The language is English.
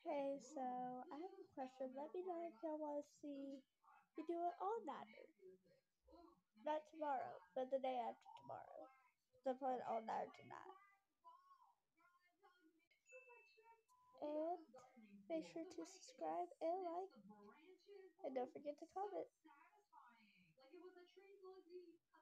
Hey, so I have a question. Let me know if y'all want to see me do it all nighter. Not tomorrow, but the day after tomorrow. So plan all nighter tonight. And make sure to subscribe and like. And don't forget to comment.